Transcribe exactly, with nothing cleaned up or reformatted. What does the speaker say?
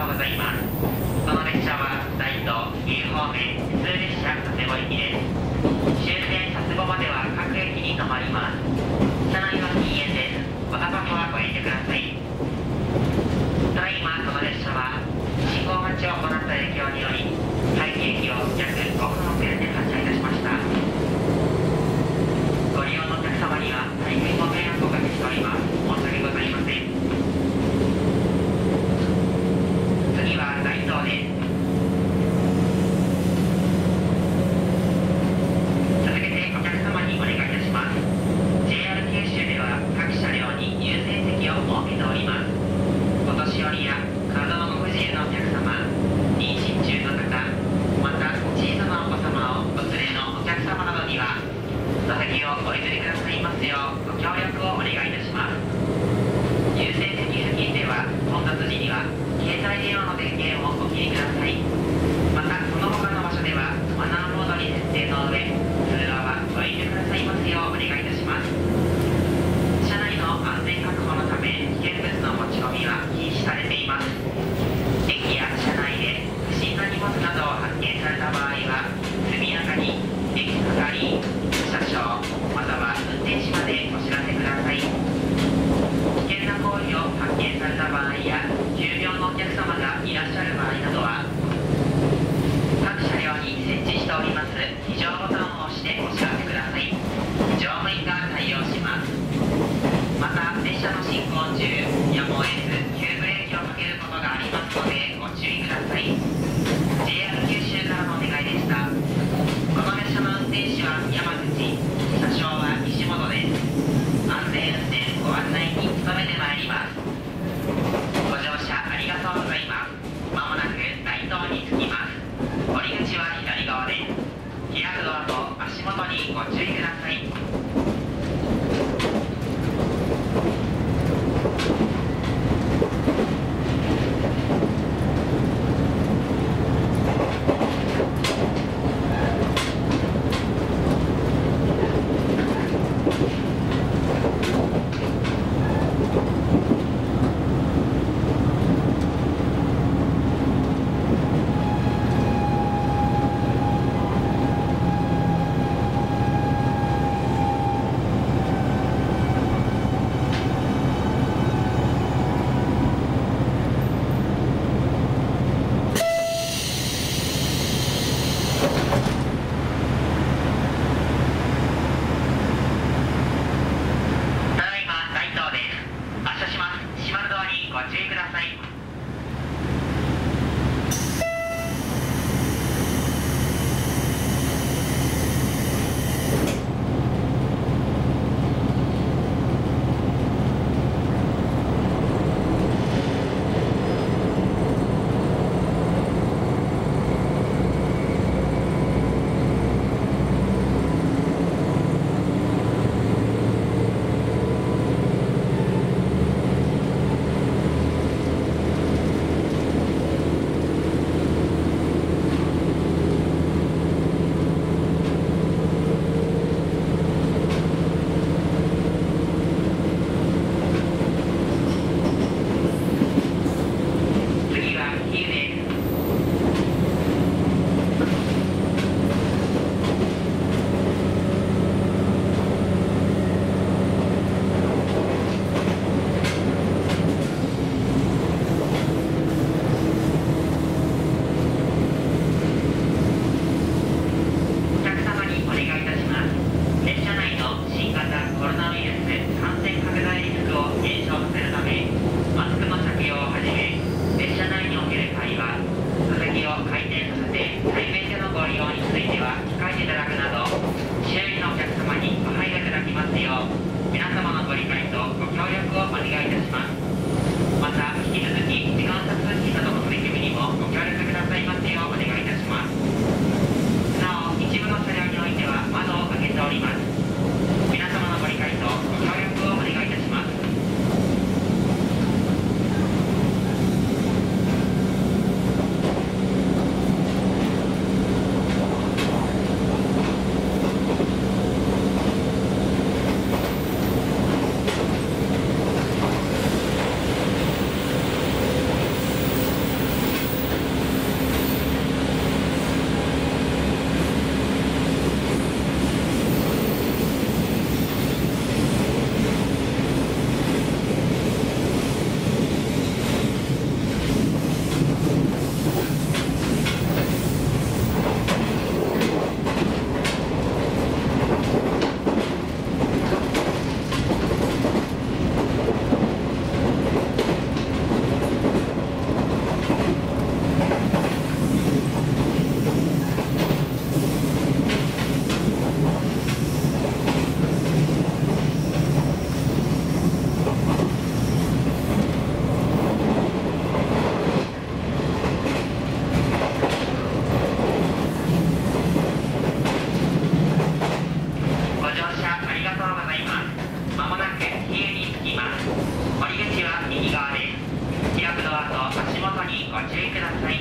うございます。この列車は大東岐阜方面普通列車佐世保行きです。終点佐世保までは各駅に停まります。車内は禁煙です。おタバコはご遠慮ください。ただいまこの列車は信号待ちを行った影響により廃棄駅を約ごふん遅れて発車いたしました。ご利用のお客様には大変ご迷惑をおかけしております。申し訳ございません。次は大東です。続けてお客様にお願いいたします。 ジェイアール 九州では各車両に優先席を設けております。お年寄りや体のご不自由なお客様、妊娠中の方、また小さなお子様をお連れのお客様などには座席をお譲りくださいますようご協力をお願いいたします。優先席付近では混雑時には携帯電話の電源をお切りください。またその他の場所ではマナーモードに設定の上、通話はご遠慮くださいますようお願いいたします。車内の安全確保のため危険物の持ち込みは禁止されています。駅や車内で不審な荷物などを発見された場合は速やかに駅係員、車掌または運転士までお知らせください。危険な行為を発見された場合や急病のお客様がいらっしゃる場合などは各車両に設置しております非常ボタンを押してお知らせください。乗務員が対応します。また列車の進行中やむを得ず急ブレーキをかけることがありますのでご注意ください。 ジェイアール 九州からのお願いでした。この列車の運転士は山口、車掌は西本です。安全運転ご案内に努めてまいります。ご乗車ありがとうございます。まもなく大東ご注意ください。